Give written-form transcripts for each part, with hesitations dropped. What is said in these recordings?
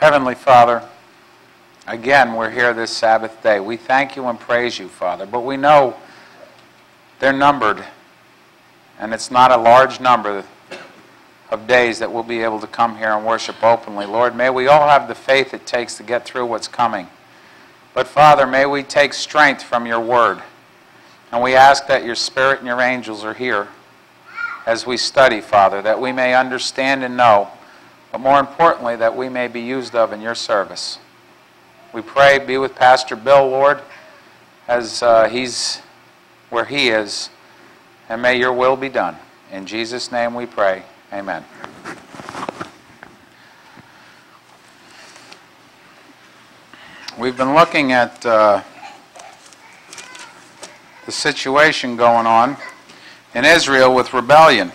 Heavenly Father, again, we're here this Sabbath day. We thank you and praise you, Father, but we know they're numbered, and it's not a large number of days that we'll be able to come here and worship openly. Lord, may we all have the faith it takes to get through what's coming. But, Father, may we take strength from your word, and we ask that your Spirit and your angels are here as we study, Father, that we may understand and know, but more importantly, that we may be used of in your service. We pray, be with Pastor Bill, Lord, as he's where he is, and may your will be done. In Jesus' name we pray. Amen. We've been looking at the situation going on in Israel with rebellion,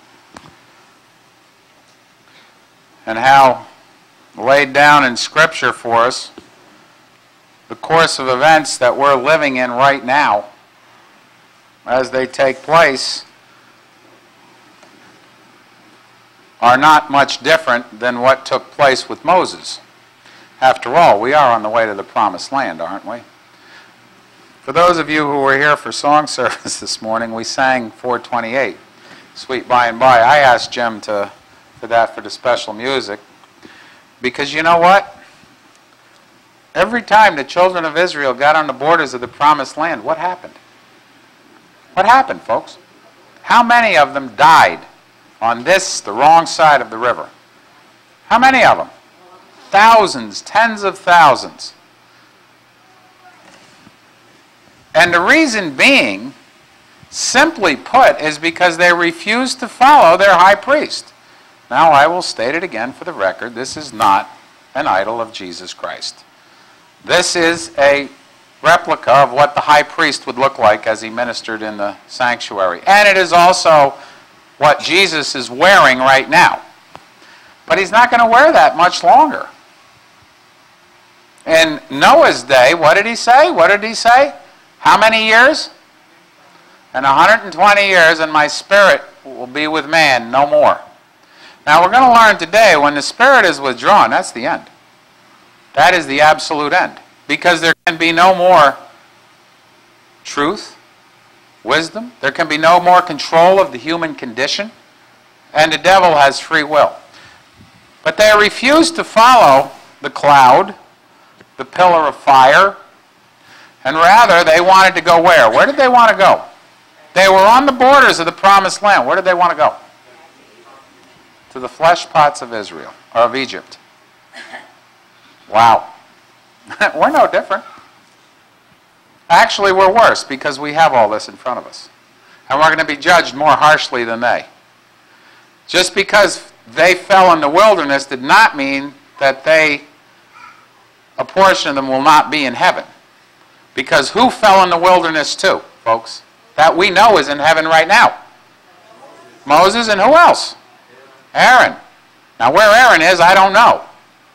and how laid down in Scripture for us the course of events that we're living in right now as they take place are not much different than what took place with Moses. After all, we are on the way to the Promised Land, aren't we? For those of you who were here for song service this morning, we sang 428, Sweet By and By. I asked Jim for the special music, because you know what? Every time the children of Israel got on the borders of the Promised Land, what happened? What happened, folks? How many of them died on the wrong side of the river? How many of them? Thousands, tens of thousands. And the reason being, simply put, is because they refused to follow their high priest. Now, I will state it again for the record. This is not an idol of Jesus Christ. This is a replica of what the high priest would look like as he ministered in the sanctuary. And it is also what Jesus is wearing right now. But he's not going to wear that much longer. In Noah's day, what did he say? What did he say? How many years? In 120 years, and my spirit will be with man no more. Now, we're going to learn today, when the spirit is withdrawn, that's the end. That is the absolute end. Because there can be no more truth, wisdom. There can be no more control of the human condition. And the devil has free will. But they refused to follow the cloud, the pillar of fire, and rather they wanted to go where? Where did they want to go? They were on the borders of the Promised Land. Where did they want to go? To the flesh pots of Israel, or of Egypt. Wow. We're no different. Actually, we're worse, because we have all this in front of us. And we're going to be judged more harshly than they. Just because they fell in the wilderness did not mean that a portion of them will not be in heaven. Because who fell in the wilderness too, folks? That we know is in heaven right now. Moses, and who else? Aaron. Now, where Aaron is, I don't know.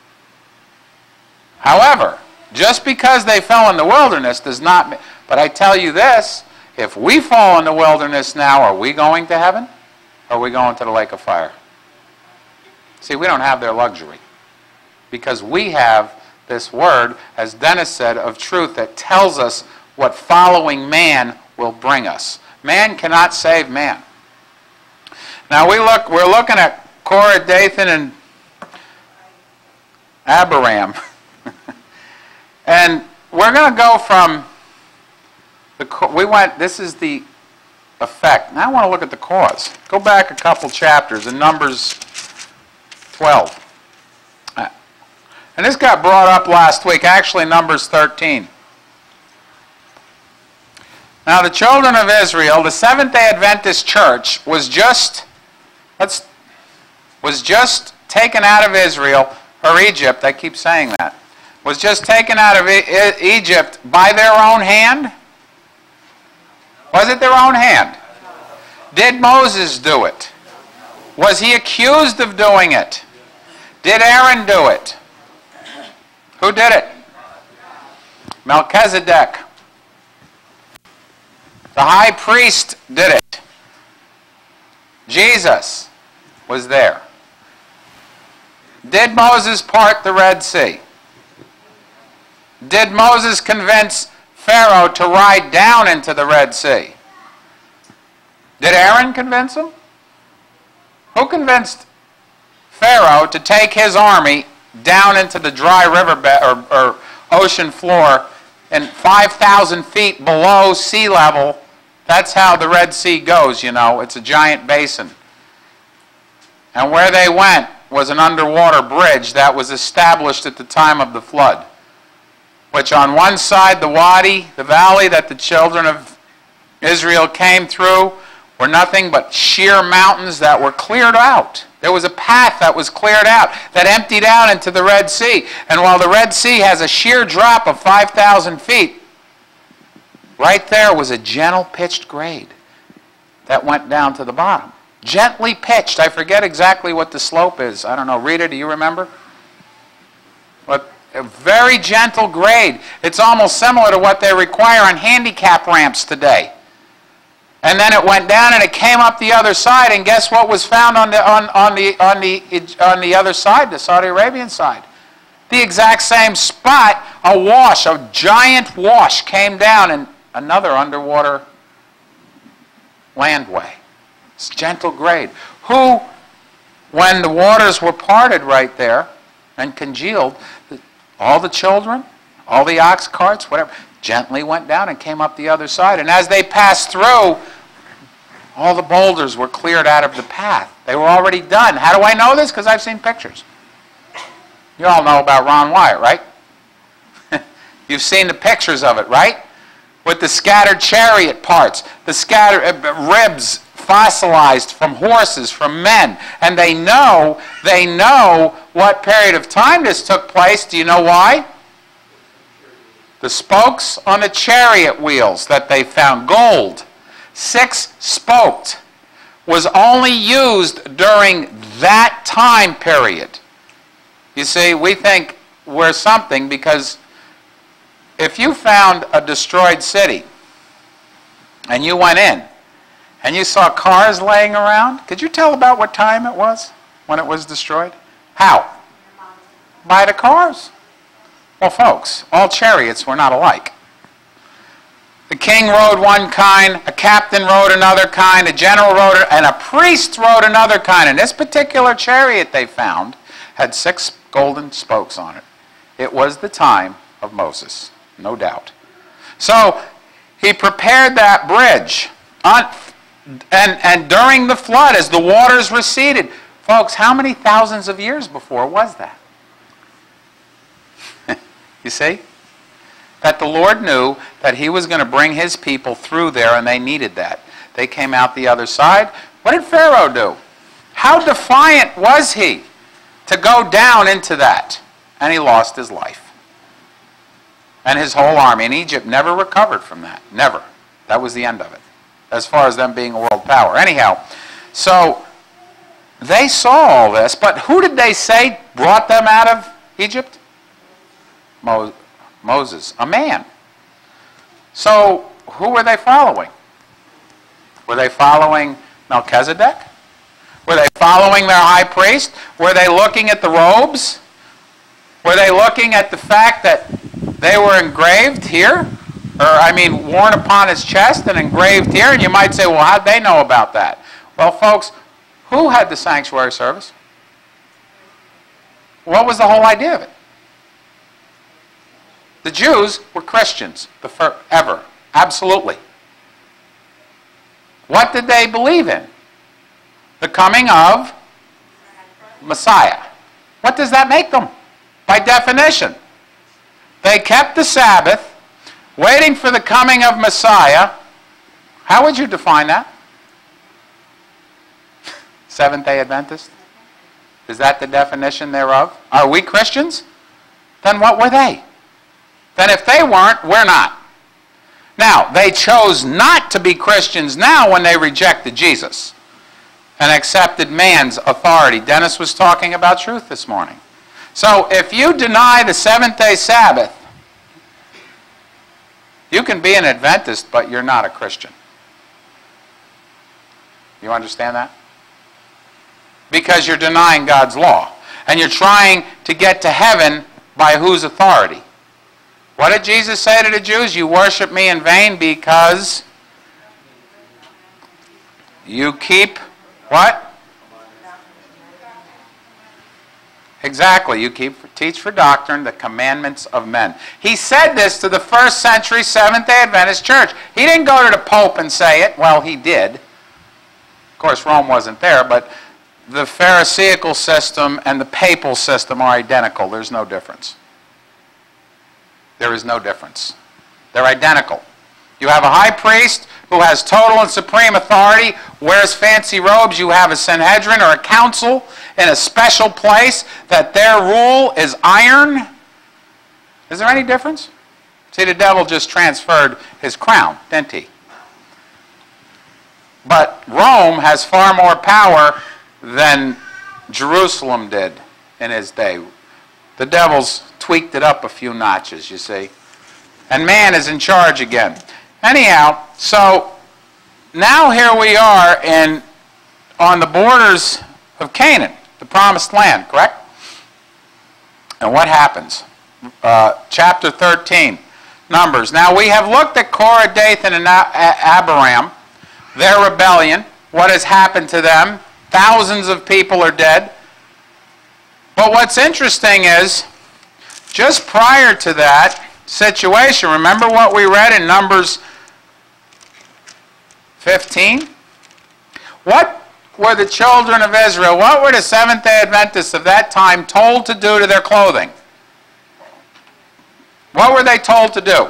However, just because they fell in the wilderness does not mean... But I tell you this, if we fall in the wilderness now, are we going to heaven? Or are we going to the lake of fire? See, we don't have their luxury. Because we have this word, as Dennis said, of truth that tells us what following man will bring us. Man cannot save man. Now we're looking at Korah, Dathan, and Abiram. And we're going to go from this is the effect. Now I want to look at the cause. Go back a couple chapters in Numbers 12. And this got brought up last week, actually Numbers 13. Now the children of Israel, the Seventh-day Adventist church was just taken out of Israel, or Egypt, I keep saying that, was just taken out of Egypt by their own hand? Was it their own hand? Did Moses do it? Was he accused of doing it? Did Aaron do it? Who did it? Melchizedek. The high priest did it. Jesus was there. Did Moses part the Red Sea? Did Moses convince Pharaoh to ride down into the Red Sea? Did Aaron convince him? Who convinced Pharaoh to take his army down into the dry riverbed or ocean floor and 5,000 feet below sea level? That's how the Red Sea goes, you know. It's a giant basin. And where they went was an underwater bridge that was established at the time of the flood, which on one side, the wadi, the valley that the children of Israel came through, were nothing but sheer mountains that were cleared out. There was a path that was cleared out that emptied out into the Red Sea. And while the Red Sea has a sheer drop of 5,000 feet, right there was a gentle pitched grade that went down to the bottom. Gently pitched. I forget exactly what the slope is. I don't know. Rita, do you remember? But a very gentle grade. It's almost similar to what they require on handicap ramps today. And then it went down and it came up the other side, and guess what was found on the other side, the Saudi Arabian side? The exact same spot, a wash, a giant wash came down in another underwater landway. It's gentle grade. Who, when the waters were parted right there and congealed, all the children, all the ox carts, whatever, gently went down and came up the other side. And as they passed through, all the boulders were cleared out of the path. They were already done. How do I know this? Because I've seen pictures. You all know about Ron Wyatt, right? You've seen the pictures of it, right? With the scattered chariot parts, the scattered ribs fossilized from horses, from men. And they know what period of time this took place. Do you know why? The spokes on the chariot wheels that they found, gold, 6-spoked, was only used during that time period. You see, we think we're something because if you found a destroyed city and you went in and you saw cars laying around, could you tell about what time it was when it was destroyed? How? By the cars. Well, folks, all chariots were not alike. The king rode one kind, a captain rode another kind, a general rode, and a priest rode another kind. And this particular chariot they found had 6 golden spokes on it. It was the time of Moses, no doubt. So he prepared that bridge. And during the flood, as the waters receded, folks, how many thousands of years before was that? You see? That the Lord knew that he was going to bring his people through there, and they needed that. They came out the other side. What did Pharaoh do? How defiant was he to go down into that? And he lost his life. And his whole army. And Egypt never recovered from that. Never. That was the end of it, as far as them being a world power. Anyhow, so they saw all this, but who did they say brought them out of Egypt? Moses, a man. So who were they following? Were they following Melchizedek? Were they following their high priest? Were they looking at the robes? Were they looking at the fact that they were engraved here? Worn upon his chest and engraved here? And you might say, well, how'd they know about that? Well, folks, who had the sanctuary service? What was the whole idea of it? The Jews were Christians, ever. Absolutely. What did they believe in? The coming of Messiah. What does that make them? By definition. They kept the Sabbath, waiting for the coming of Messiah. How would you define that? Seventh-day Adventist? Is that the definition thereof? Are we Christians? Then what were they? Then if they weren't, we're not. Now, they chose not to be Christians now when they rejected Jesus and accepted man's authority. Dennis was talking about truth this morning. So if you deny the seventh-day Sabbath, you can be an Adventist, but you're not a Christian. You understand that? Because you're denying God's law. And you're trying to get to heaven by whose authority? What did Jesus say to the Jews? You worship me in vain because you keep what? Exactly. You teach for doctrine the commandments of men. He said this to the first century Seventh-day Adventist church. He didn't go to the Pope and say it. Well, he did. Of course, Rome wasn't there, but the Pharisaical system and the papal system are identical. There's no difference. There is no difference. They're identical. You have a high priest who has total and supreme authority, wears fancy robes. You have a Sanhedrin or a council in a special place that their rule is iron. Is there any difference? See, the devil just transferred his crown, didn't he? But Rome has far more power than Jerusalem did in his day. The devil's tweaked it up a few notches, you see. And man is in charge again. Anyhow, so now here we are on the borders of Canaan, the promised land, correct? And what happens? Chapter 13, Numbers. Now we have looked at Korah, Dathan, and Abiram, their rebellion, what has happened to them. Thousands of people are dead. But what's interesting is, just prior to that situation, remember what we read in Numbers 15? What were the children of Israel, what were the Seventh-day Adventists of that time told to do to their clothing? What were they told to do?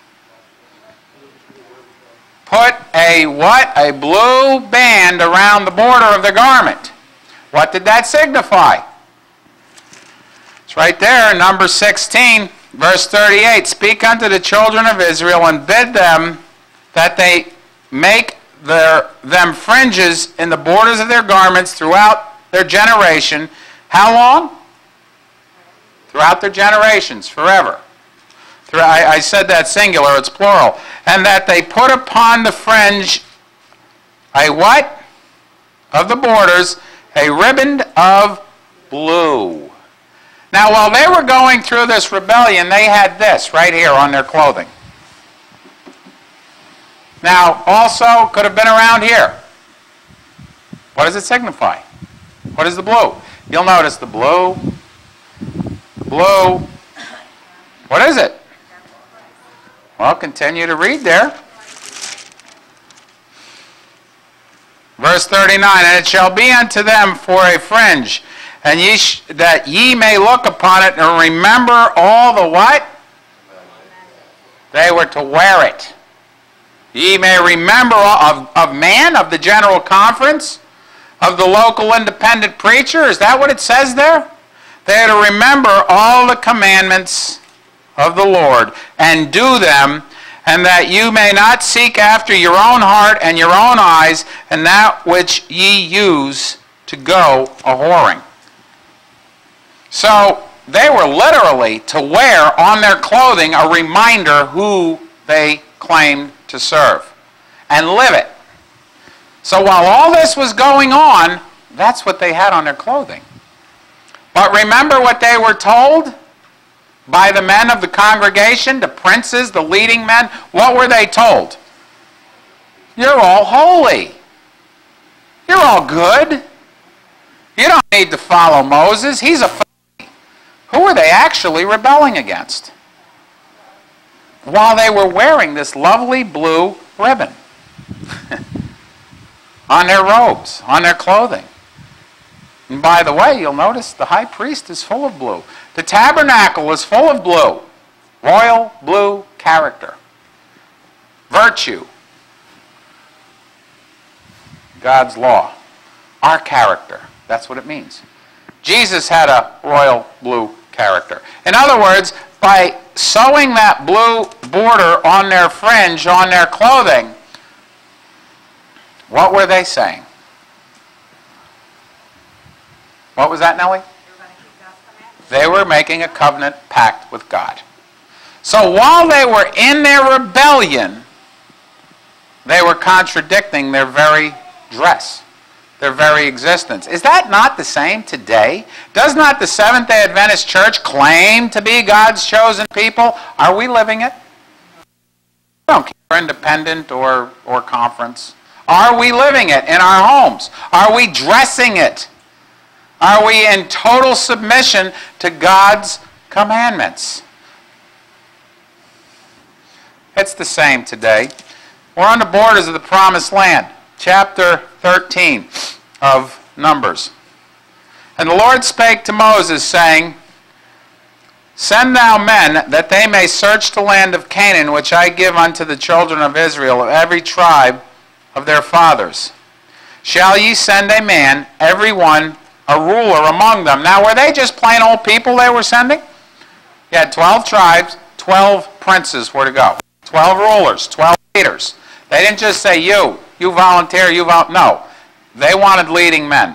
Put a what? A blue band around the border of the garment. What did that signify? It's right there in Numbers 16, verse 38. Speak unto the children of Israel and bid them that they make them fringes in the borders of their garments throughout their generation. How long? Throughout their generations, forever. I said that singular, it's plural. And that they put upon the fringe a what? Of the borders, a riband of blue. Now, while they were going through this rebellion, they had this right here on their clothing. Now, also, could have been around here. What does it signify? What is the blue? You'll notice the blue. What is it? Well, continue to read there. Verse 39, and it shall be unto them for a fringe, and that ye may look upon it and remember all the what? They were to wear it. Ye may remember of man, of the general conference, of the local independent preacher. Is that what it says there? They are to remember all the commandments of the Lord and do them, and that you may not seek after your own heart and your own eyes and that which ye use to go a-whoring. So they were literally to wear on their clothing a reminder who they claimed to serve and live it. So while all this was going on, that's what they had on their clothing. But remember what they were told by the men of the congregation, the princes, the leading men? What were they told? You're all holy. You're all good. You don't need to follow Moses. He's a phony. Who were they actually rebelling against? While they were wearing this lovely blue ribbon on their robes, on their clothing. And by the way, you'll notice the high priest is full of blue. The tabernacle is full of blue. Royal blue character. Virtue. God's law. Our character. That's what it means. Jesus had a royal blue character. In other words, by sewing that blue border on their fringe, on their clothing, what were they saying? What was that, Nellie? They were making a covenant pact with God. So while they were in their rebellion, they were contradicting their very dress. their very existence. Is that not the same today? Does not the Seventh-day Adventist Church claim to be God's chosen people? Are we living it? I don't care, independent or conference. Are we living it in our homes? Are we dressing it? Are we in total submission to God's commandments? It's the same today. We're on the borders of the Promised Land. Chapter 13 of Numbers. And the Lord spake to Moses, saying, Send thou men, that they may search the land of Canaan, which I give unto the children of Israel, of every tribe of their fathers. Shall ye send a man, every one a ruler among them? Now, were they just plain old people they were sending? You had 12 tribes, 12 princes were to go. 12 rulers, 12 leaders. They didn't just say, you volunteer, no. They wanted leading men.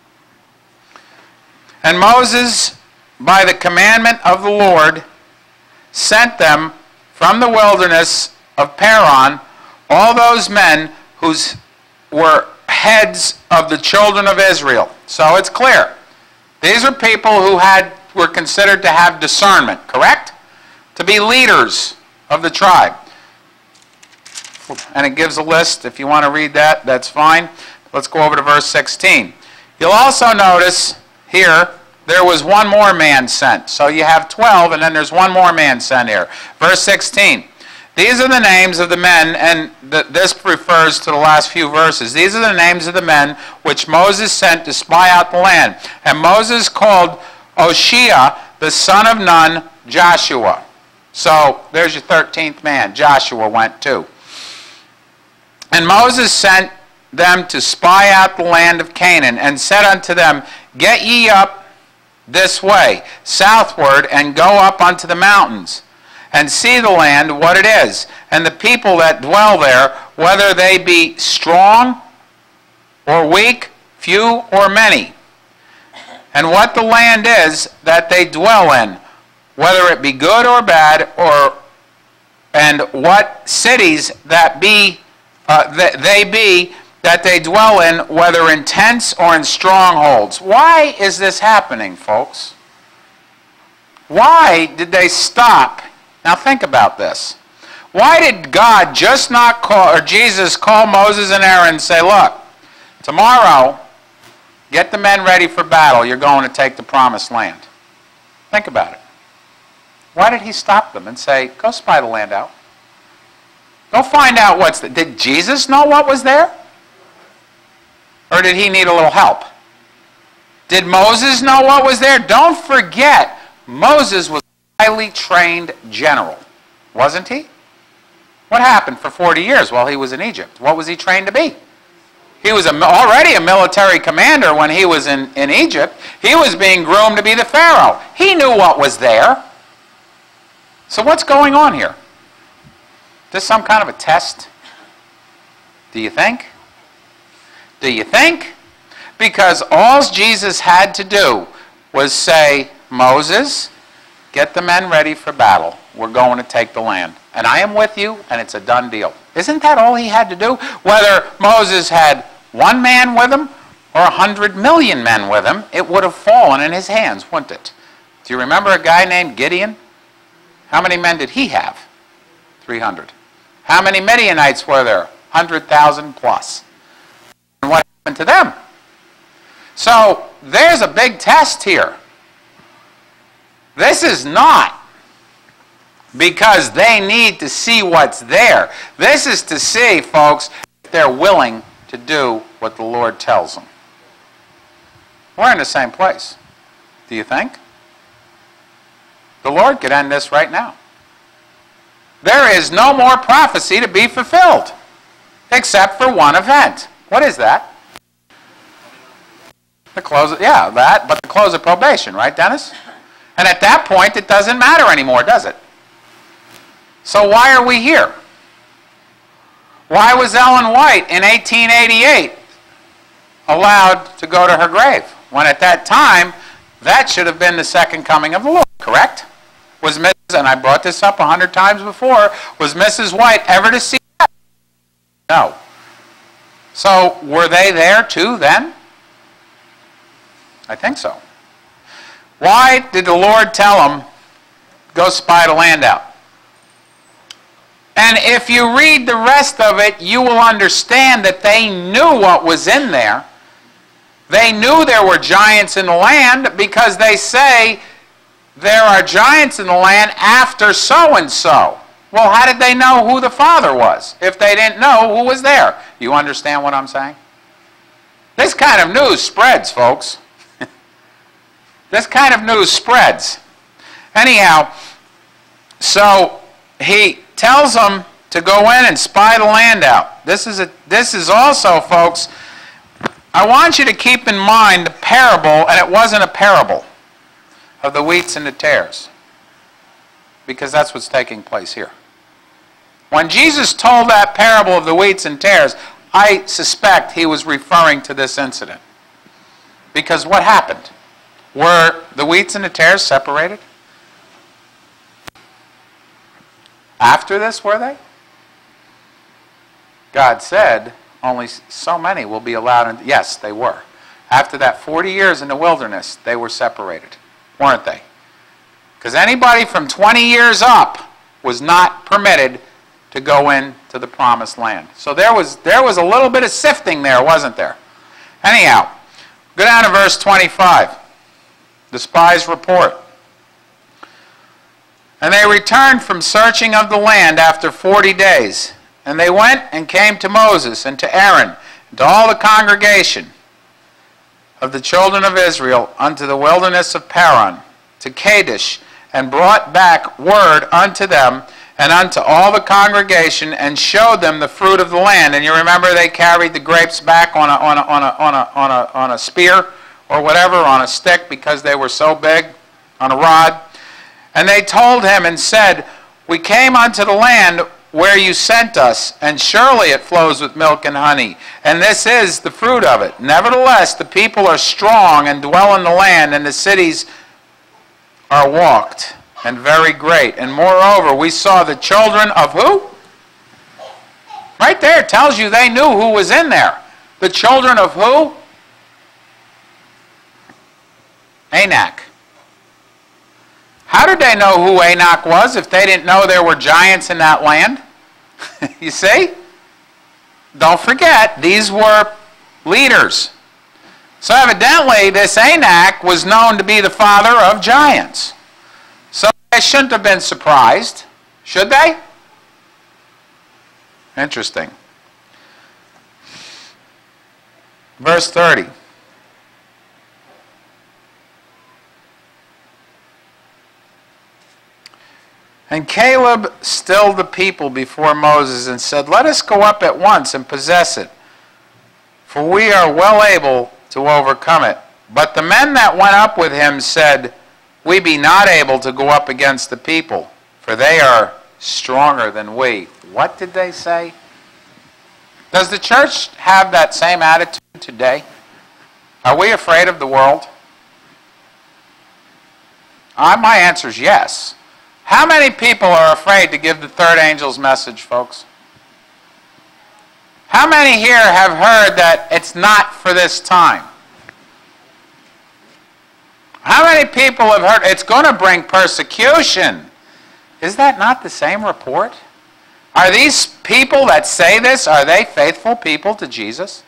And Moses, by the commandment of the Lord, sent them from the wilderness of Paran, all those men whose were heads of the children of Israel. So it's clear. These are people who were considered to have discernment, correct? To be leaders of the tribe. And it gives a list. If you want to read that, that's fine. Let's go over to verse 16. You'll also notice here, there was one more man sent. So you have 12, and then there's one more man sent here. Verse 16. These are the names of the men, and this refers to the last few verses. These are the names of the men which Moses sent to spy out the land. And Moses called Oshea, the son of Nun, Joshua. So there's your 13th man. Joshua went too. And Moses sent them to spy out the land of Canaan, and said unto them, Get ye up this way, southward, and go up unto the mountains, and see the land what it is, and the people that dwell there, whether they be strong or weak, few or many, and what the land is that they dwell in, whether it be good or bad, and what cities that they dwell in, whether in tents or in strongholds. Why is this happening, folks? Why did they stop? Now think about this. Why did God just not call, or Jesus call Moses and Aaron and say, look, tomorrow, get the men ready for battle. You're going to take the promised land. Think about it. Why did he stop them and say, go spy the land out? Go find out what's there. Did Jesus know what was there? Or did he need a little help? Did Moses know what was there? Don't forget, Moses was a highly trained general, wasn't he? What happened for 40 years while he was in Egypt? What was he trained to be? He was already a military commander when he was in Egypt. He was being groomed to be the Pharaoh. He knew what was there. So what's going on here? Is this some kind of a test? Do you think? Do you think? Because all Jesus had to do was say, Moses, get the men ready for battle. We're going to take the land. And I am with you, and it's a done deal. Isn't that all he had to do? Whether Moses had one man with him or 100 million men with him, it would have fallen in his hands, wouldn't it? Do you remember a guy named Gideon? How many men did he have? 300. How many Midianites were there? 100,000 plus. And what happened to them? So there's a big test here. This is not because they need to see what's there. This is to see, folks, if they're willing to do what the Lord tells them. We're in the same place. Do you think? The Lord could end this right now. There is no more prophecy to be fulfilled except for one event. What is that? The close of, but the close of probation, right, Dennis? And at that point, it doesn't matter anymore, does it? So why are we here? Why was Ellen White in 1888 allowed to go to her grave? When at that time, that should have been the second coming of the Lord, correct? Was Mrs., and I brought this up 100 times before, was Mrs. White ever to see that? No. So were they there too then? I think so. Why did the Lord tell them, go spy the land out? And if you read the rest of it, you will understand that they knew what was in there. They knew there were giants in the land because they say there are giants in the land after so-and-so. Well, how did they know who the father was if they didn't know who was there? You understand what I'm saying? This kind of news spreads, folks. This kind of news spreads. Anyhow, so he tells them to go in and spy the land out. This is also, folks, I want you to keep in mind the parable, and it wasn't a parable, of the wheats and the tares, because that's what's taking place here. When Jesus told that parable of the wheats and tares, I suspect he was referring to this incident. Because what happened? Were the wheats and the tares separated? After this, were they? God said only so many will be allowed. Yes, they were. After that 40 years in the wilderness, they were separated, weren't they? Because anybody from 20 years up was not permitted to go into the promised land. So there was a little bit of sifting there, wasn't there? Anyhow, go down to verse 25. The spies report. And they returned from searching of the land after 40 days. And they went and came to Moses and to Aaron and to all the congregation of the children of Israel unto the wilderness of Paran, to Kadesh, and brought back word unto them and unto all the congregation, and showed them the fruit of the land. And you remember they carried the grapes back on a spear or whatever, on a stick, because they were so big, on a rod. And they told him and said, we came unto the land where you sent us, and surely it flows with milk and honey, and this is the fruit of it. Nevertheless, the people are strong and dwell in the land, and the cities are walked, and very great. And moreover, we saw the children of who? Right there it tells you they knew who was in there. The children of who? Anak. How did they know who Anak was if they didn't know there were giants in that land? You see? Don't forget, these were leaders. So evidently, this Anak was known to be the father of giants. So they shouldn't have been surprised, should they? Interesting. Verse 30. And Caleb stilled the people before Moses and said, let us go up at once and possess it, for we are well able to overcome it. But the men that went up with him said, we be not able to go up against the people, for they are stronger than we. What did they say? Does the church have that same attitude today? Are we afraid of the world? My answer is yes. How many people are afraid to give the third angel's message, folks? How many here have heard that it's not for this time? How many people have heard it's going to bring persecution? Is that not the same report? Are these people that say this, are they faithful people to Jesus?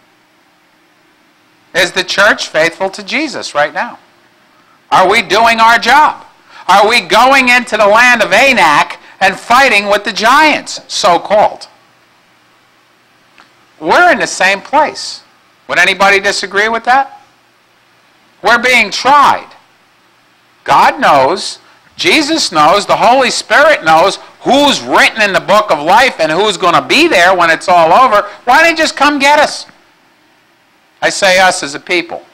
Is the church faithful to Jesus right now? Are we doing our job? Are we going into the land of Anak and fighting with the giants, so-called? We're in the same place. Would anybody disagree with that? We're being tried. God knows, Jesus knows, the Holy Spirit knows who's written in the book of life and who's going to be there when it's all over. Why don't you just come get us? I say us as a people.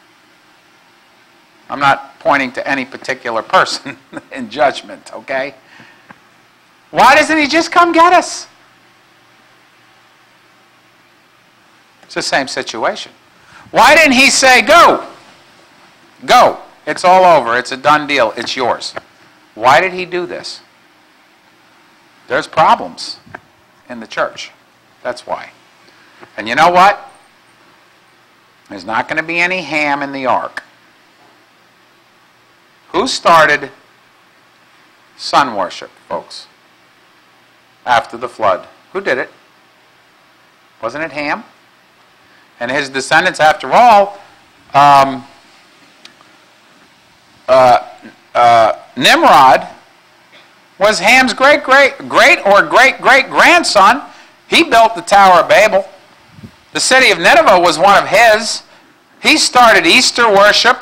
I'm not pointing to any particular person in judgment, okay? Why doesn't he just come get us? It's the same situation. Why didn't he say, go? Go. It's all over. It's a done deal. It's yours. Why did he do this? There's problems in the church. That's why. And you know what? There's not going to be any ham in the ark. Who started sun worship, folks, after the flood? Who did it? Wasn't it Ham? And his descendants, after all, Nimrod was Ham's great-great-grandson. He built the Tower of Babel. The city of Nineveh was one of his. He started Easter worship.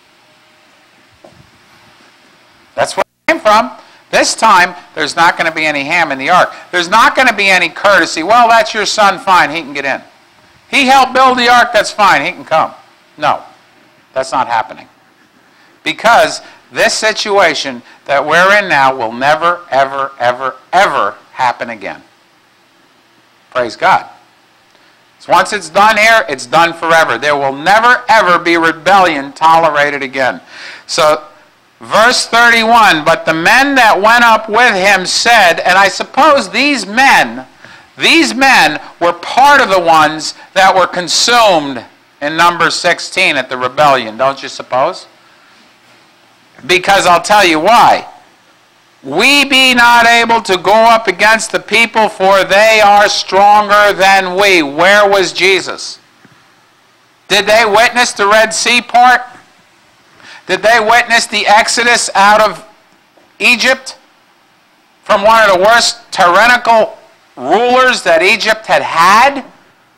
That's where it came from. This time, there's not going to be any ham in the ark. There's not going to be any courtesy. Well, that's your son, fine, he can get in. He helped build the ark, that's fine, he can come. No, that's not happening. Because this situation that we're in now will never, ever, ever, ever happen again. Praise God. So once it's done here, it's done forever. There will never, ever be rebellion tolerated again. So, verse 31, but the men that went up with him said, and I suppose these men were part of the ones that were consumed in Numbers 16 at the rebellion, don't you suppose? Because I'll tell you why. We be not able to go up against the people, for they are stronger than we. Where was Jesus? Did they witness the Red Sea part? Did they witness the exodus out of Egypt from one of the worst tyrannical rulers that Egypt had had?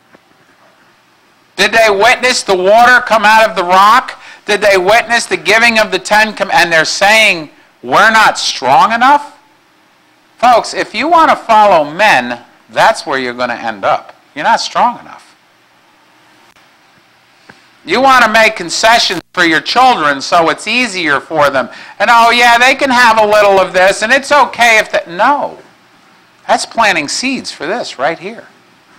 Did they witness the water come out of the rock? Did they witness the giving of the Ten Commandments? And they're saying, we're not strong enough? Folks, if you want to follow men, that's where you're going to end up. You're not strong enough. You want to make concessions for your children so it's easier for them. And oh yeah, they can have a little of this and it's okay if that. No. That's planting seeds for this right here.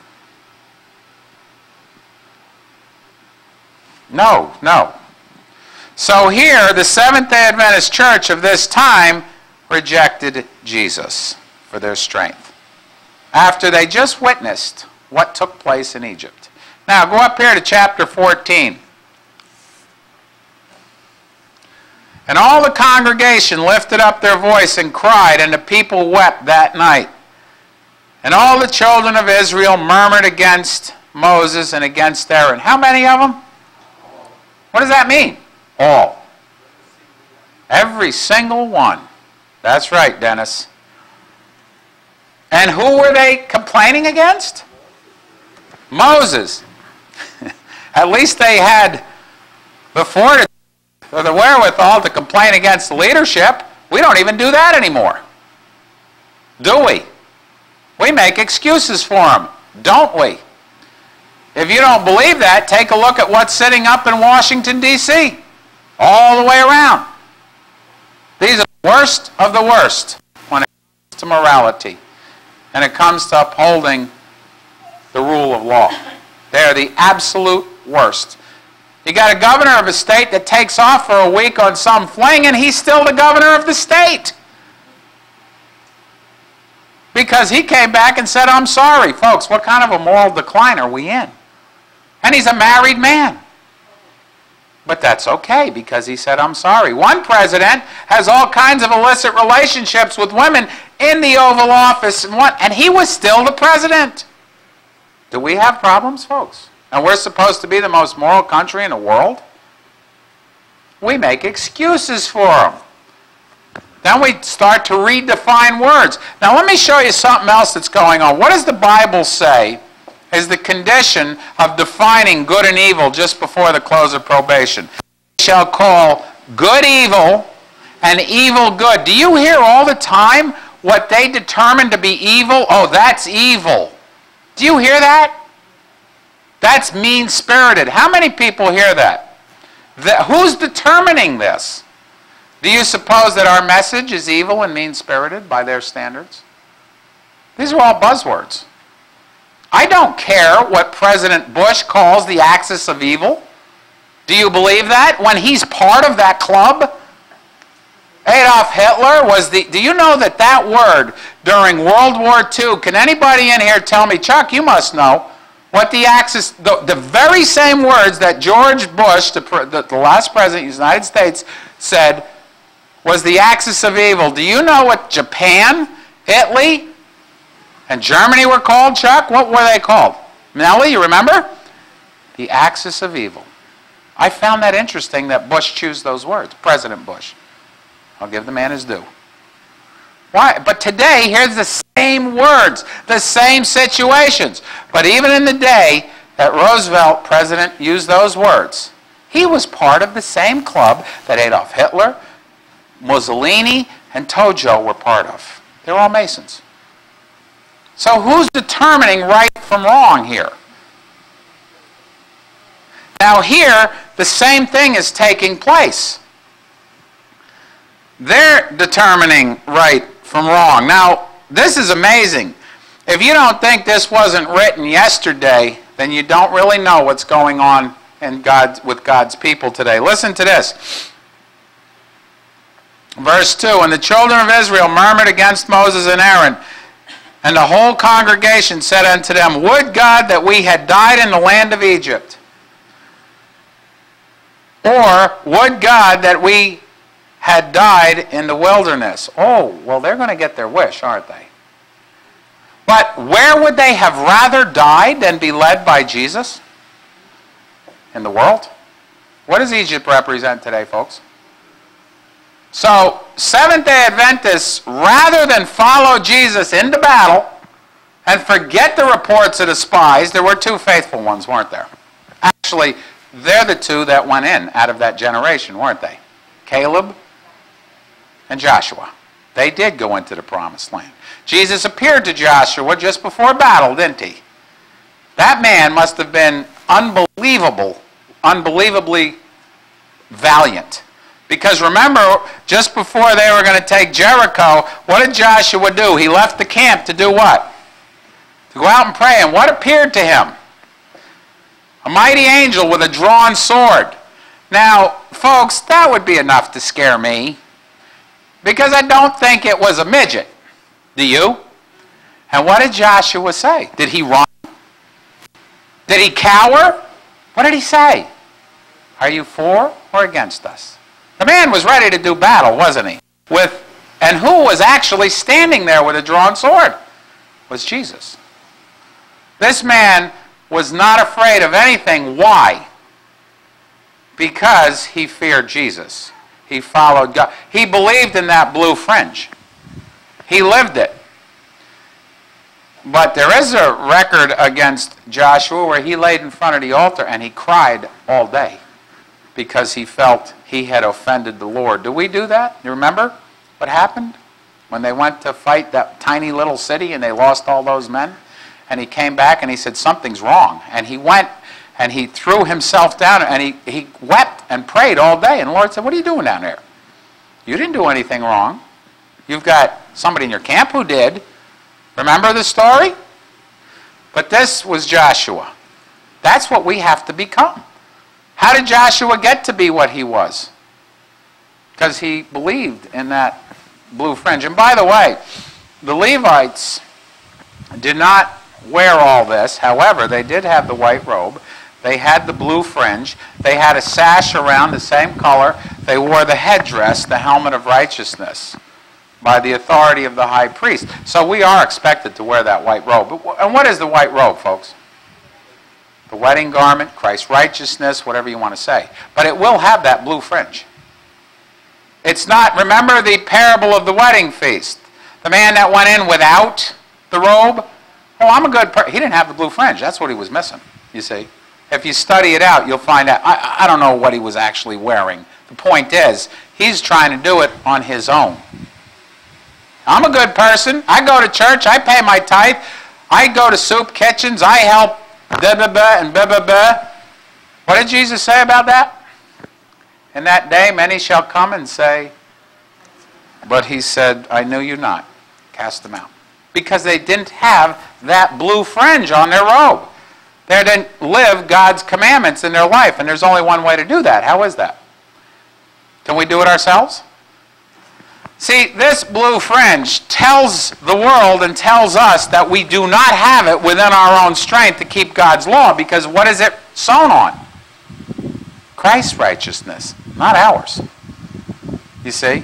No, no. So here, the Seventh-day Adventist Church of this time rejected Jesus for their strength after they just witnessed what took place in Egypt. Now, go up here to chapter 14. And all the congregation lifted up their voice and cried, and the people wept that night. And all the children of Israel murmured against Moses and against Aaron. How many of them? What does that mean? All. Every single one. That's right, Dennis. And who were they complaining against? Moses. At least they had the fortitude or the wherewithal to complain against the leadership. We don't even do that anymore. Do we? We make excuses for them, don't we? If you don't believe that, take a look at what's sitting up in Washington, D.C. all the way around. These are the worst of the worst when it comes to morality and it comes to upholding the rule of law. They're the absolute worst. You got a governor of a state that takes off for a week on some fling and he's still the governor of the state. Because he came back and said, I'm sorry. Folks, what kind of a moral decline are we in? And he's a married man. But that's okay because he said, I'm sorry. One president has all kinds of illicit relationships with women in the Oval Office, and he was still the president. Do we have problems, folks? And we're supposed to be the most moral country in the world? We make excuses for them. Then we start to redefine words. Now let me show you something else that's going on. What does the Bible say is the condition of defining good and evil just before the close of probation? They shall call good evil and evil good. Do you hear all the time what they determine to be evil? Oh, that's evil. Do you hear that? That's mean-spirited. How many people hear that? Who's determining this? Do you suppose that our message is evil and mean-spirited by their standards? These are all buzzwords. I don't care what President Bush calls the axis of evil. Do you believe that when he's part of that club? Adolf Hitler was the... Do you know that that word during World War II, can anybody in here tell me, Chuck, you must know, what the axis, the very same words that George Bush, the last president of the United States, said was the axis of evil. Do you know what Japan, Italy, and Germany were called, Chuck? What were they called? Nellie, you remember? The axis of evil. I found that interesting that Bush chose those words, President Bush. I'll give the man his due. Why? But today, here's the same words, the same situations. But even in the day that Roosevelt, president, used those words, he was part of the same club that Adolf Hitler, Mussolini, and Tojo were part of. They're all Masons. So who's determining right from wrong here? Now here, the same thing is taking place. They're determining right from wrong. Now, this is amazing. If you don't think this wasn't written yesterday, then you don't really know what's going on with God's people today. Listen to this. Verse 2, and the children of Israel murmured against Moses and Aaron, and the whole congregation said unto them, would God that we had died in the land of Egypt. Or, would God that we had died in the wilderness. Oh, well, they're going to get their wish, aren't they? But where would they have rather died than be led by Jesus? In the world? What does Egypt represent today, folks? So, Seventh-day Adventists, rather than follow Jesus into battle and forget the reports of the spies, there were two faithful ones, weren't there? Actually, they're the two that went in out of that generation, weren't they? Caleb and Joshua. They did go into the promised land. Jesus appeared to Joshua just before battle, didn't he? That man must have been unbelievably valiant. Because remember, just before they were going to take Jericho, what did Joshua do? He left the camp to do what? To go out and pray. And what appeared to him? A mighty angel with a drawn sword. Now, folks, that would be enough to scare me. Because I don't think it was a midget. Do you? And what did Joshua say? Did he run? Did he cower? What did he say? Are you for or against us? The man was ready to do battle, wasn't he? And who was actually standing there with a drawn sword? Was Jesus. This man was not afraid of anything. Why? Because he feared Jesus. He followed God. He believed in that blue fringe. He lived it. But there is a record against Joshua where he laid in front of the altar and he cried all day because he felt he had offended the Lord. Do we do that? You remember what happened when they went to fight that tiny little city and they lost all those men? And he came back and he said, something's wrong. And he went and he threw himself down and he wept and prayed all day. And the Lord said, what are you doing down there? You didn't do anything wrong. You've got somebody in your camp who did. Remember the story? But this was Joshua. That's what we have to become. How did Joshua get to be what he was? Because he believed in that blue fringe. And by the way, the Levites did not wear all this. However, they did have the white robe. They had the blue fringe. They had a sash around the same color. They wore the headdress, the helmet of righteousness, by the authority of the high priest. So we are expected to wear that white robe. And what is the white robe, folks? The wedding garment, Christ's righteousness, whatever you want to say. But it will have that blue fringe. It's not, remember the parable of the wedding feast. The man that went in without the robe, oh, I'm a good person. He didn't have the blue fringe. That's what he was missing, you see. If you study it out, you'll find out. I don't know what he was actually wearing. The point is, he's trying to do it on his own. I'm a good person. I go to church. I pay my tithe. I go to soup kitchens. I help da-da-da and ba-ba-ba. What did Jesus say about that? In that day, many shall come and say, but he said, I knew you not. Cast them out. Because they didn't have that blue fringe on their robe. They didn't live God's commandments in their life. And there's only one way to do that. How is that? Can we do it ourselves? See, this blue fringe tells the world and tells us that we do not have it within our own strength to keep God's law, because what is it sewn on? Christ's righteousness, not ours. You see?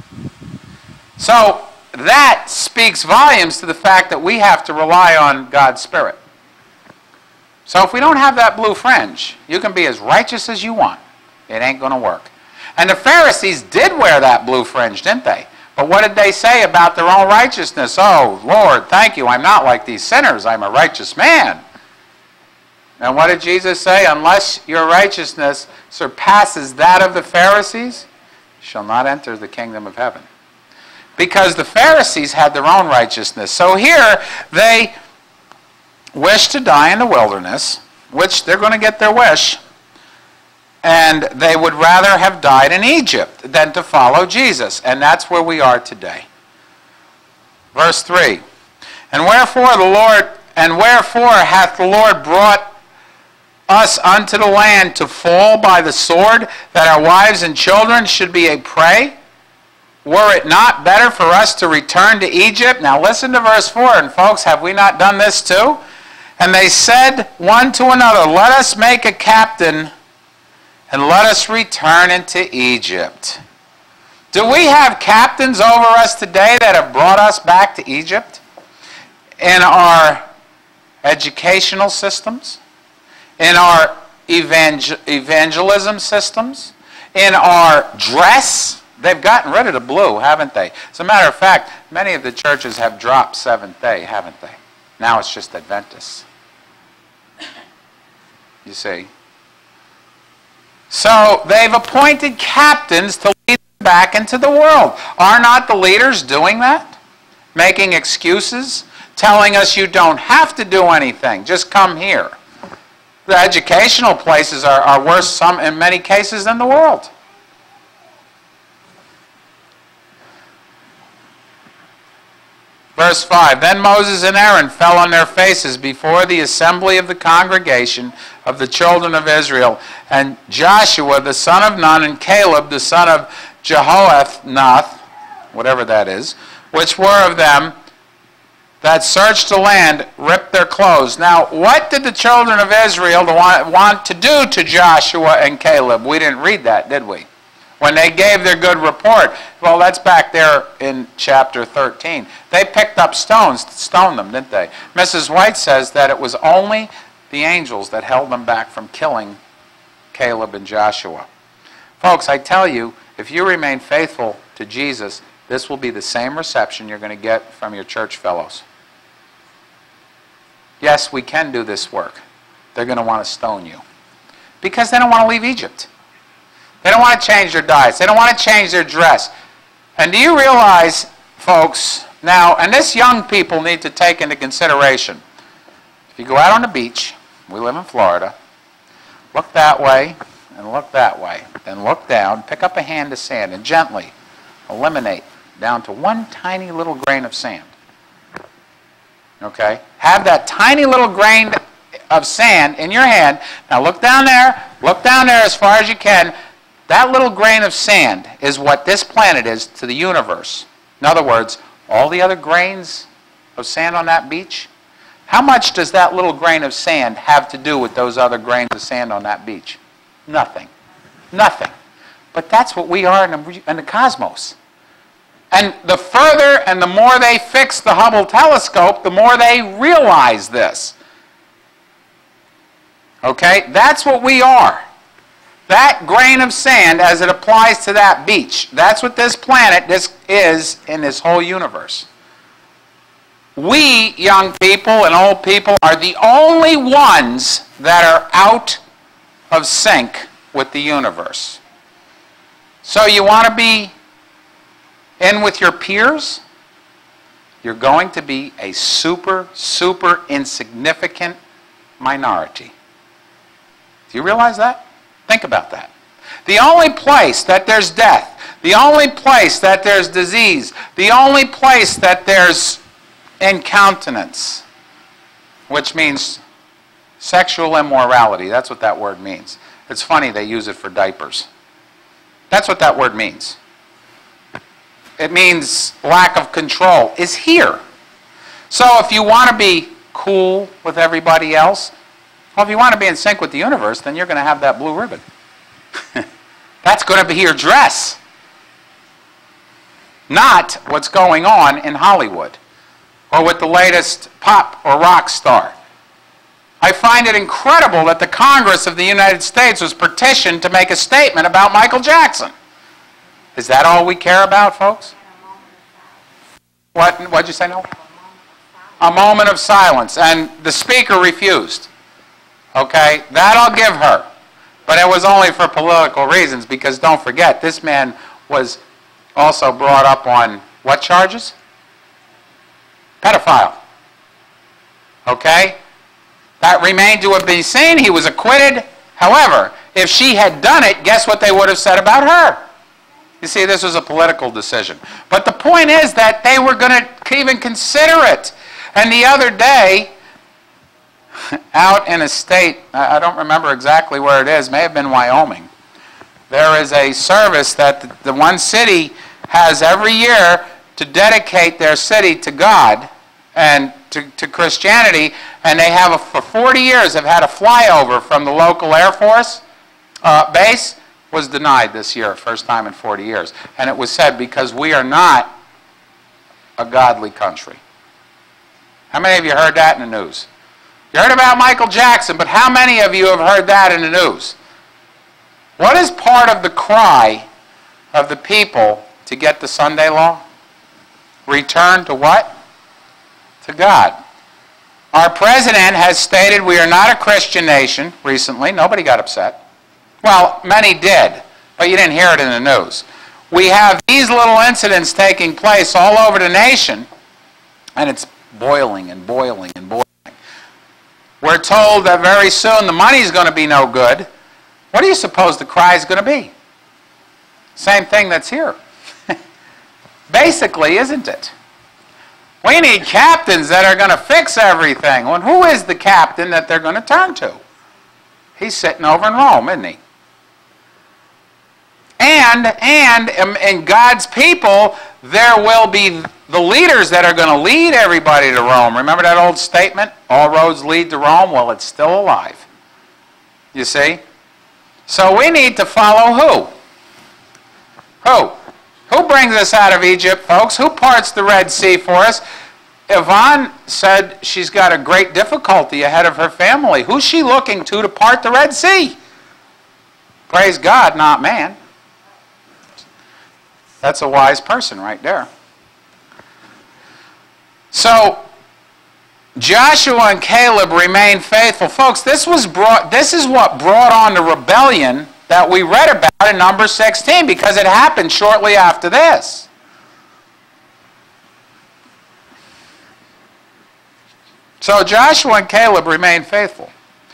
So that speaks volumes to the fact that we have to rely on God's Spirit. So if we don't have that blue fringe, you can be as righteous as you want. It ain't going to work. And the Pharisees did wear that blue fringe, didn't they? But what did they say about their own righteousness? Oh, Lord, thank you. I'm not like these sinners. I'm a righteous man. And what did Jesus say? Unless your righteousness surpasses that of the Pharisees, you shall not enter the kingdom of heaven. Because the Pharisees had their own righteousness. So here they wish to die in the wilderness, which they're going to get their wish. And they would rather have died in Egypt than to follow Jesus. And that's where we are today. Verse 3. And wherefore hath the Lord brought us unto the land to fall by the sword, that our wives and children should be a prey? Were it not better for us to return to Egypt? Now listen to verse 4. And folks, have we not done this too? And they said one to another, let us make a captain, and let us return into Egypt. Do we have captains over us today that have brought us back to Egypt? In our educational systems? In our evangelism systems? In our dress? They've gotten rid of the blue, haven't they? As a matter of fact, many of the churches have dropped Seventh Day, haven't they? Now it's just Adventists. You see? So they've appointed captains to lead them back into the world. Are not the leaders doing that? Making excuses? Telling us you don't have to do anything. Just come here. The educational places are worse in many cases than the world. Verse 5, Then Moses and Aaron fell on their faces before the assembly of the congregation of the children of Israel, and Joshua the son of Nun and Caleb the son of Jehoathnath, whatever that is, which were of them that searched the land, ripped their clothes. Now, what did the children of Israel want to do to Joshua and Caleb? We didn't read that, did we? When they gave their good report, well, that's back there in chapter 13. They picked up stones to stone them, didn't they? Mrs. White says that it was only the angels that held them back from killing Caleb and Joshua. Folks, I tell you, if you remain faithful to Jesus, this will be the same reception you're going to get from your church fellows. Yes, we can do this work. They're going to want to stone you because they don't want to leave Egypt. They don't want to change their diets. They don't want to change their dress. And do you realize, folks, now, and this young people need to take into consideration, if you go out on the beach, we live in Florida, look that way and look that way, then look down, pick up a hand of sand and gently eliminate down to one tiny little grain of sand. Okay? Have that tiny little grain of sand in your hand. Now look down there as far as you can. That little grain of sand is what this planet is to the universe. In other words, all the other grains of sand on that beach, how much does that little grain of sand have to do with those other grains of sand on that beach? Nothing. Nothing. But that's what we are in the cosmos. And the further and the more they fix the Hubble telescope, the more they realize this. Okay? That's what we are. That grain of sand as it applies to that beach. That's what this planet is in this whole universe. We, young people and old people, are the only ones that are out of sync with the universe. So you want to be in with your peers? You're going to be a super, super insignificant minority. Do you realize that? Think about that. The only place that there's death, the only place that there's disease, the only place that there's incontinence, which means sexual immorality. That's what that word means. It's funny they use it for diapers. That's what that word means. it means lack of control, is here. So if you want to be cool with everybody else, well, if you want to be in sync with the universe, then you're going to have that blue ribbon. That's going to be your dress. Not what's going on in Hollywood or with the latest pop or rock star. I find it incredible that the Congress of the United States was petitioned to make a statement about Michael Jackson. Is that all we care about, folks? What'd you say, no? A moment of silence. And the speaker refused. Okay? That I'll give her. But it was only for political reasons, because don't forget, this man was also brought up on what charges? Pedophile. Okay? That remained to have been seen. He was acquitted. However, if she had done it, guess what they would have said about her? You see, this was a political decision. But the point is that they were going to even consider it. And the other day, out in a state, I don't remember exactly where it is, may have been Wyoming, there is a service that the one city has every year to dedicate their city to God and to Christianity, and they have, for 40 years, have had a flyover from the local Air Force base, was denied this year, first time in 40 years. And it was said because we are not a godly country. How many of you heard that in the news? You heard about Michael Jackson, but how many of you have heard that in the news? What is part of the cry of the people to get the Sunday law? Return to what? To God. Our president has stated we are not a Christian nation recently. Nobody got upset. Well, many did, but you didn't hear it in the news. We have these little incidents taking place all over the nation, and it's boiling and boiling and boiling. We're told that very soon the money's going to be no good. What do you suppose the cry is going to be? Same thing that's here. Basically, isn't it? We need captains that are going to fix everything. Well, who is the captain that they're going to turn to? He's sitting over in Rome, isn't he? And in God's people, there will be the leaders that are going to lead everybody to Rome. Remember that old statement? All roads lead to Rome? Well, it's still alive. You see? So we need to follow who? Who? Who brings us out of Egypt, folks? Who parts the Red Sea for us? Yvonne said she's got a great difficulty ahead of her family. Who's she looking to part the Red Sea? Praise God, not man. That's a wise person right there. So, Joshua and Caleb remained faithful. Folks, this is what brought on the rebellion that we read about in Numbers 16, because it happened shortly after this. So Joshua and Caleb remained faithful.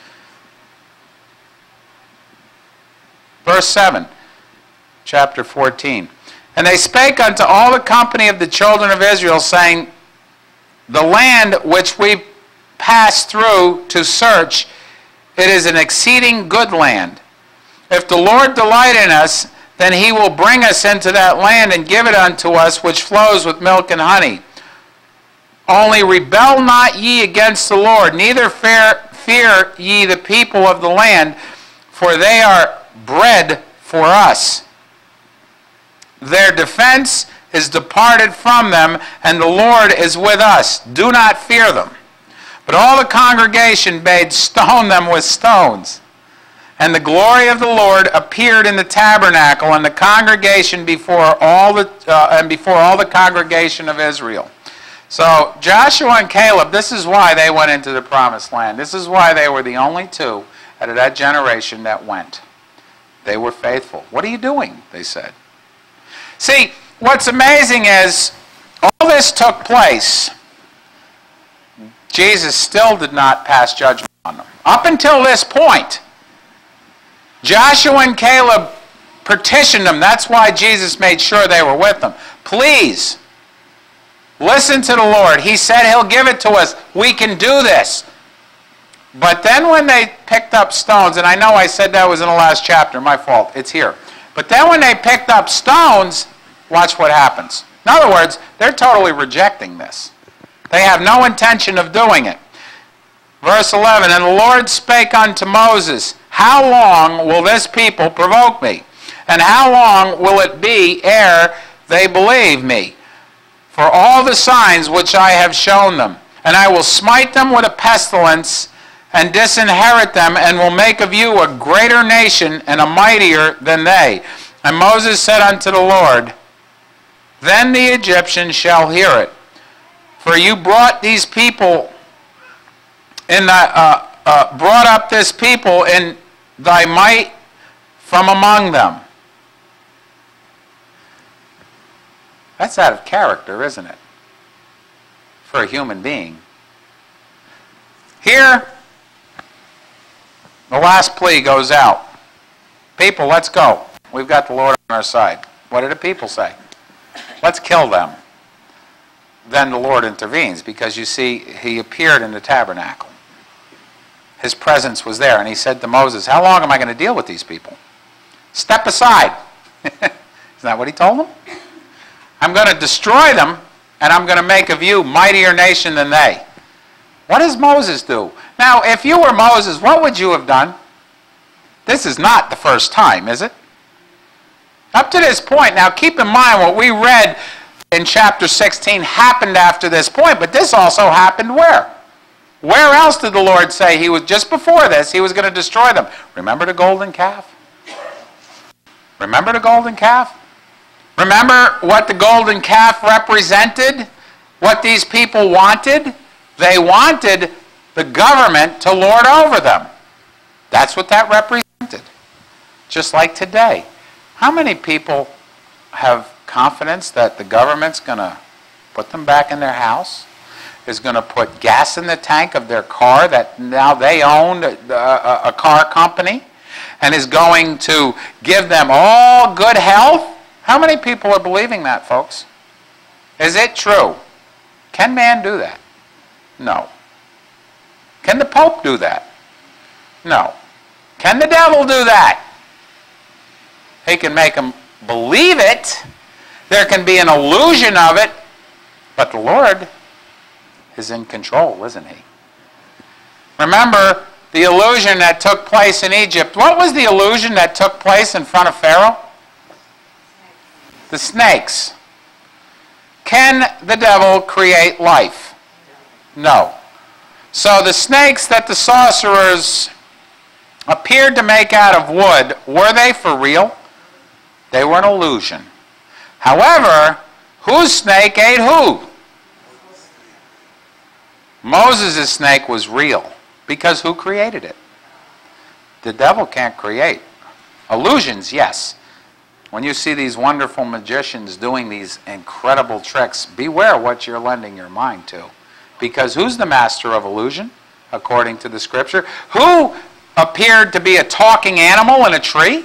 Verse 7, chapter 14. And they spake unto all the company of the children of Israel, saying, the land which we passed through to search, it is an exceeding good land. If the Lord delight in us, then he will bring us into that land and give it unto us, which flows with milk and honey. Only rebel not ye against the Lord, neither fear ye the people of the land, for they are bread for us. Their defense is departed from them, and the Lord is with us. Do not fear them. But all the congregation bade stone them with stones. And the glory of the Lord appeared in the tabernacle, and the congregation before all the congregation of Israel. So Joshua and Caleb, this is why they went into the promised land. This is why they were the only two out of that generation that went. They were faithful. What are you doing? They said. See, what's amazing is all this took place. Jesus still did not pass judgment on them. Up until this point, Joshua and Caleb petitioned them. That's why Jesus made sure they were with them. Please, listen to the Lord. He said he'll give it to us. We can do this. But then when they picked up stones, and I know I said that was in the last chapter, my fault, it's here. But then when they picked up stones, watch what happens. In other words, they're totally rejecting this. They have no intention of doing it. Verse 11, and the Lord spake unto Moses, how long will this people provoke me? And how long will it be ere they believe me? For all the signs which I have shown them. And I will smite them with a pestilence, and disinherit them, and will make of you a greater nation, and a mightier than they. And Moses said unto the Lord, then the Egyptians shall hear it. For you brought these people brought up this people in thy might from among them. That's out of character, isn't it? For a human being. Here, the last plea goes out. People, let's go. We've got the Lord on our side. What did the people say? Let's kill them. Then the Lord intervenes, because you see, he appeared in the tabernacle. His presence was there, and he said to Moses, how long am I going to deal with these people? Step aside. Isn't that what he told them? I'm going to destroy them, and I'm going to make of you mightier nation than they. What does Moses do? Now, if you were Moses, what would you have done? This is not the first time, is it? Up to this point, now keep in mind what we read in chapter 16 happened after this point, but this also happened where? Where else did the Lord say he was, just before this, he was going to destroy them? Remember the golden calf? Remember the golden calf? Remember what the golden calf represented? What these people wanted? They wanted the government to lord over them. That's what that represented. Just like today. How many people have confidence that the government's going to put them back in their house? Is going to put gas in the tank of their car that now they own, a car company, and is going to give them all good health? How many people are believing that, folks? Is it true? Can man do that? No. Can the Pope do that? No. Can the devil do that? He can make them believe it. There can be an illusion of it, but the Lord is in control, isn't he? Remember the illusion that took place in Egypt. What was the illusion that took place in front of Pharaoh? The snakes. Can the devil create life? No. So the snakes that the sorcerers appeared to make out of wood, were they for real? They were an illusion. However, whose snake ate who? Moses' snake was real, because who created it? The devil can't create. Illusions, yes. When you see these wonderful magicians doing these incredible tricks, beware what you're lending your mind to. Because who's the master of illusion, according to the scripture? Who appeared to be a talking animal in a tree?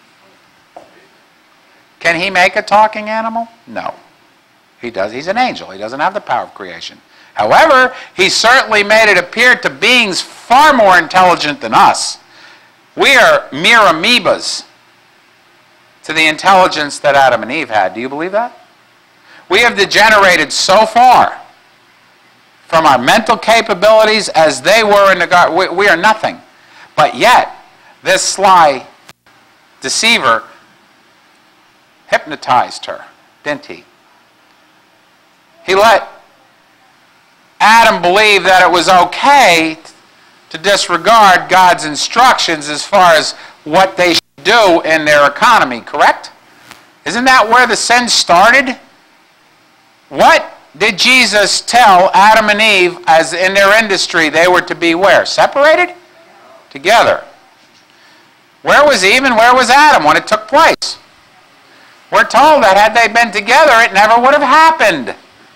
Can he make a talking animal? No. He does. He's an angel. He doesn't have the power of creation. However, he certainly made it appear to beings far more intelligent than us. We are mere amoebas to the intelligence that Adam and Eve had. Do you believe that? We have degenerated so far from our mental capabilities as they were in the garden. We are nothing. But yet, this sly deceiver hypnotized her, didn't he? He let Adam believe that it was okay to disregard God's instructions as far as what they should do in their economy, correct? Isn't that where the sin started? What did Jesus tell Adam and Eve as in their industry they were to be where? Separated? Together. Where was Eve and where was Adam when it took place? We're told that had they been together, it never would have happened.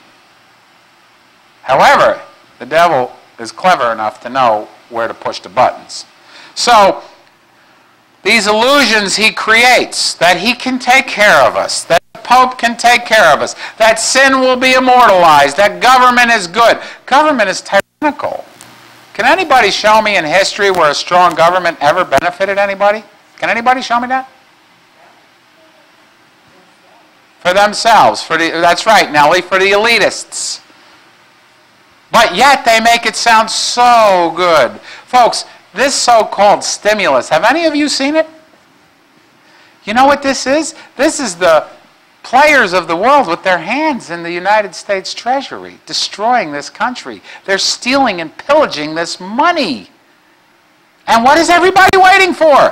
However, the devil is clever enough to know where to push the buttons. So, these illusions he creates, that he can take care of us, that the Pope can take care of us, that sin will be immortalized, that government is good. Government is tyrannical. Can anybody show me in history where a strong government ever benefited anybody? Can anybody show me that? For themselves. That's right, Nellie, for the elitists. But yet they make it sound so good. Folks, this so-called stimulus, have any of you seen it? You know what this is? This is the players of the world with their hands in the United States Treasury, destroying this country. They're stealing and pillaging this money. And what is everybody waiting for?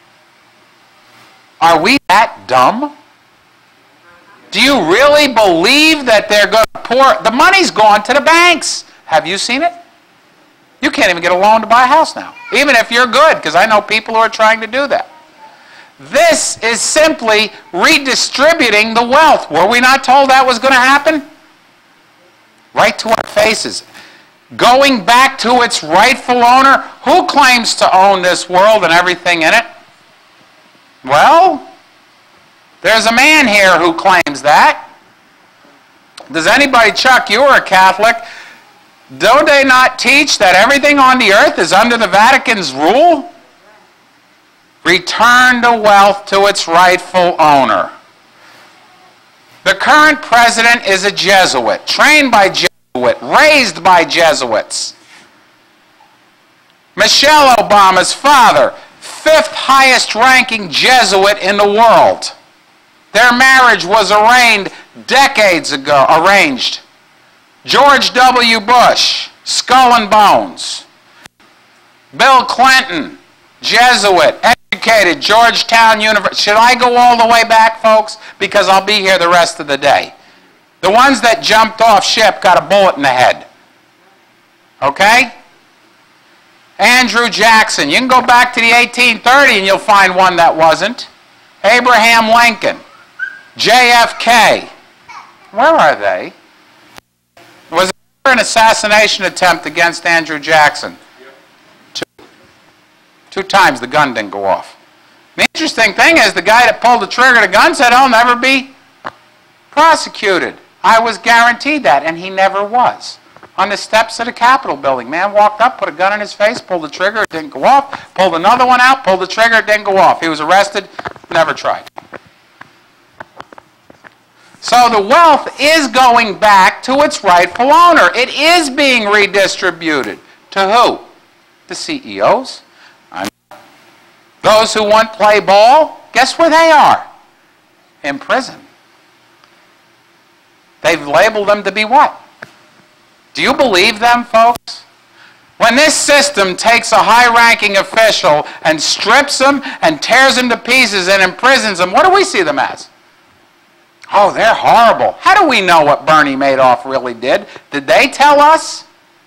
Are we that dumb? Do you really believe that they're going to pour? The money's gone to the banks. Have you seen it? You can't even get a loan to buy a house now, even if you're good, because I know people who are trying to do that. This is simply redistributing the wealth. Were we not told that was going to happen? Right to our faces. Going back to its rightful owner. Who claims to own this world and everything in it? Well, there's a man here who claims that. Does anybody, Chuck, you are a Catholic, do they not teach that everything on the earth is under the Vatican's rule? Return the wealth to its rightful owner. The current president is a Jesuit, trained by Jesuits, raised by Jesuits. Michelle Obama's father, 5th highest ranking Jesuit in the world. Their marriage was arranged decades ago. George W. Bush, skull and bones. Bill Clinton, Jesuit, educated, Georgetown University. Should I go all the way back, folks? Because I'll be here the rest of the day. The ones that jumped off ship got a bullet in the head. Okay? Andrew Jackson. You can go back to the 1830 and you'll find one that wasn't. Abraham Lincoln. JFK. Where are they? Was there an assassination attempt against Andrew Jackson? Two times the gun didn't go off. The interesting thing is the guy that pulled the trigger of the gun said, "I'll never be prosecuted." I was guaranteed that, and he never was. On the steps of the Capitol building, man walked up, put a gun in his face, pulled the trigger, it didn't go off, pulled another one out, pulled the trigger, it didn't go off. He was arrested, never tried. So the wealth is going back to its rightful owner. It is being redistributed. To who? The CEOs. Those who want play ball, guess where they are? In prison. They've labeled them to be what? Do you believe them, folks? When this system takes a high-ranking official and strips them and tears them to pieces and imprisons them, what do we see them as? Oh, they're horrible. How do we know what Bernie Madoff really did? Did they tell us?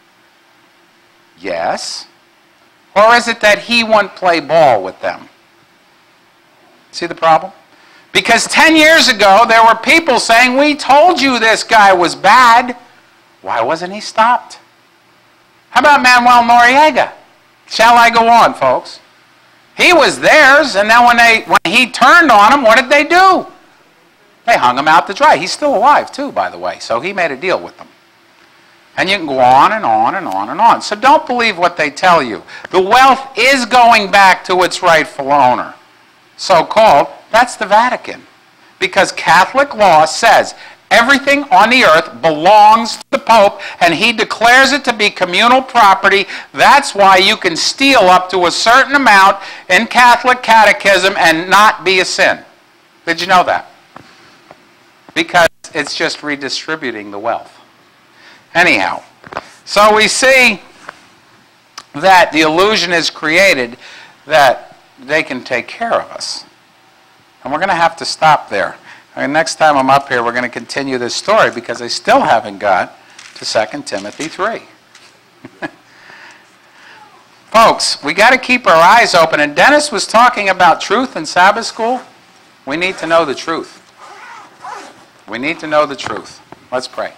Yes. Or is it that he won't play ball with them? See the problem? Because 10 years ago, there were people saying, "We told you this guy was bad." Why wasn't he stopped? How about Manuel Noriega? Shall I go on, folks? He was theirs, and then when he turned on them, what did they do? They hung him out to dry. He's still alive, too, by the way, so he made a deal with them. And you can go on and on and on and on. So don't believe what they tell you. The wealth is going back to its rightful owner. So-called, that's the Vatican. Because Catholic law says everything on the earth belongs to the Pope, and he declares it to be communal property. That's why you can steal up to a certain amount in Catholic catechism and not be a sin. Did you know that? Because it's just redistributing the wealth. Anyhow, so we see that the illusion is created that they can take care of us. And we're going to have to stop there. And next time I'm up here, we're going to continue this story because I still haven't got to 2 Timothy 3. Folks, we got to keep our eyes open. And Dennis was talking about truth in Sabbath school. We need to know the truth. We need to know the truth. Let's pray.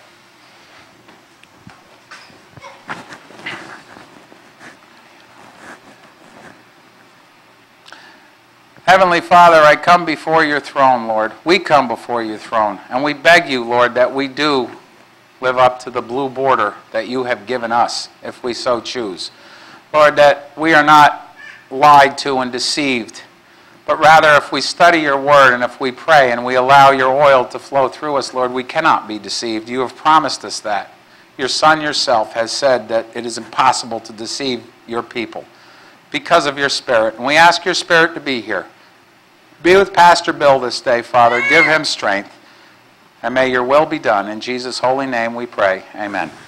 Heavenly Father, I come before your throne, Lord. We come before your throne, and we beg you, Lord, that we do live up to the blue border that you have given us, if we so choose. Lord, that we are not lied to and deceived But rather, if we study your word and if we pray and we allow your oil to flow through us, Lord, we cannot be deceived. You have promised us that. Your Son yourself has said that it is impossible to deceive your people because of your Spirit. And we ask your Spirit to be here. Be with Pastor Bill this day, Father. Give him strength. And may your will be done. In Jesus' holy name we pray. Amen.